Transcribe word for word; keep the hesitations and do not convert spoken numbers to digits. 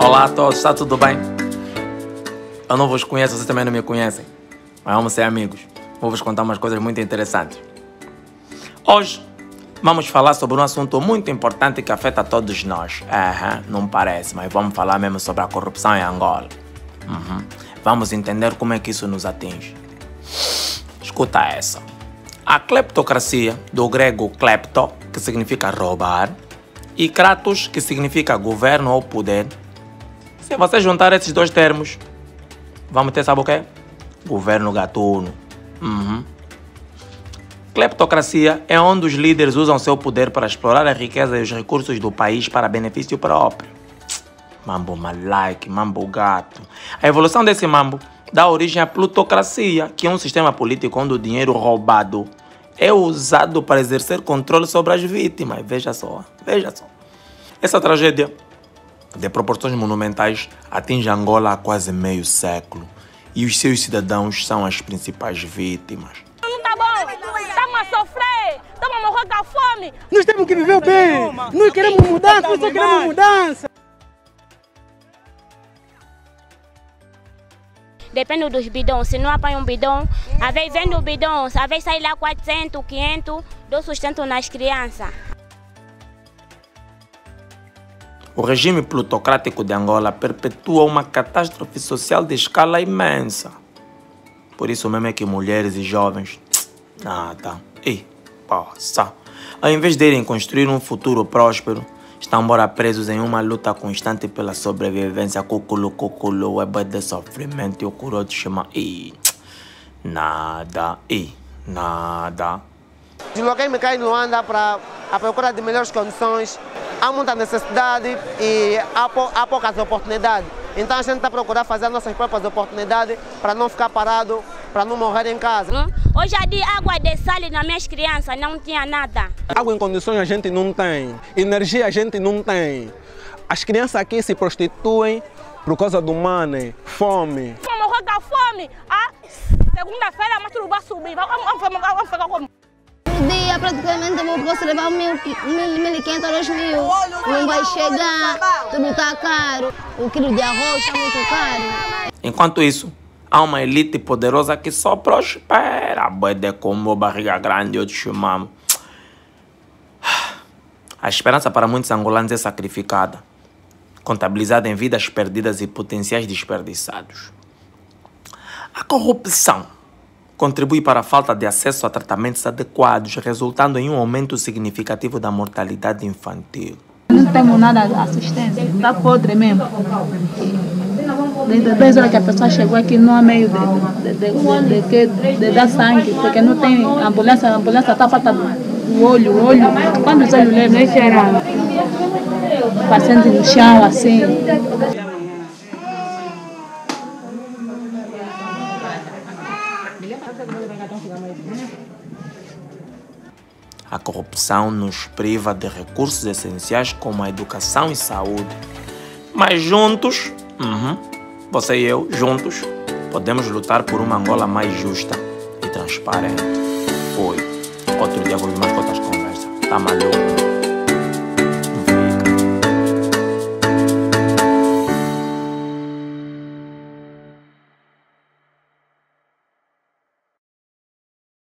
Olá a todos, está tudo bem? Eu não vos conheço, vocês também não me conhecem. Mas vamos ser amigos. Vou vos contar umas coisas muito interessantes. Hoje vamos falar sobre um assunto muito importante que afeta todos nós. Uhum, não parece, mas vamos falar mesmo sobre a corrupção em Angola. Uhum. Vamos entender como é que isso nos atinge. Escuta essa. A cleptocracia, do grego klepto, que significa roubar, e kratos, que significa governo ou poder. Se você juntar esses dois termos, vamos ter, sabe o quê? Governo gatuno. Uhum. Cleptocracia é onde os líderes usam seu poder para explorar a riqueza e os recursos do país para benefício próprio. Mambo malike, mambo gato. A evolução desse mambo dá origem à plutocracia, que é um sistema político onde o dinheiro roubado é usado para exercer controle sobre as vítimas. Veja só, veja só. Essa tragédia de proporções monumentais atinge Angola há quase meio século e os seus cidadãos são as principais vítimas. Não tá bom, estamos a sofrer, estamos a morrer com a fome. Nós temos que viver bem, nós queremos mudança, nós só queremos mudança. Depende dos bidões, se não apanha um bidão, às vezes vende o bidão, às vezes sai lá quatrocentos, quinhentos, dou sustento nas crianças. O regime plutocrático de Angola perpetua uma catástrofe social de escala imensa. Por isso mesmo é que mulheres e jovens, nada, e passa. Ao invés de irem construir um futuro próspero, estão embora presos em uma luta constante pela sobrevivência. Cuculo, cuculo, é de sofrimento e o curo te chama e nada, e nada. Desloquei-me cá em Luanda para a procura de melhores condições. Há muita necessidade e há, pou, há poucas oportunidades. Então a gente está procurando fazer as nossas próprias oportunidades para não ficar parado, para não morrer em casa. Hoje a de água de sal nas minhas crianças não tinha nada. Água em condições a gente não tem, energia a gente não tem. As crianças aqui se prostituem por causa do money, fome. Vamos morrer com fome. Ah, segunda-feira a tudo vai subir. Vamos, vamos, vamos ficar como? Um dia praticamente eu posso levar mil, mil, mil e quinhentos, dois mil. Não vai chegar, tudo está caro. O quilo de arroz está muito caro. Enquanto isso, há uma elite poderosa que só prospera. Bode como barriga grande, eu te chamamos. A esperança para muitos angolanos é sacrificada, contabilizada em vidas perdidas e potenciais desperdiçados. A corrupção contribui para a falta de acesso a tratamentos adequados, resultando em um aumento significativo da mortalidade infantil. Não temos nada de assistência, está podre mesmo. Desde dez horas que a pessoa chegou aqui, não há meio de, de, de, de, de, de dar sangue, porque não tem ambulância, a ambulância está falta o olho, o olho. Quando os olhos levam, é cheirado. Paciente no chão, assim. A corrupção nos priva de recursos essenciais como a educação e saúde. Mas juntos, uhum, você e eu, juntos, podemos lutar por uma Angola mais justa e transparente. Foi. Outro dia vou vir mais com outras conversas. Tá maluco?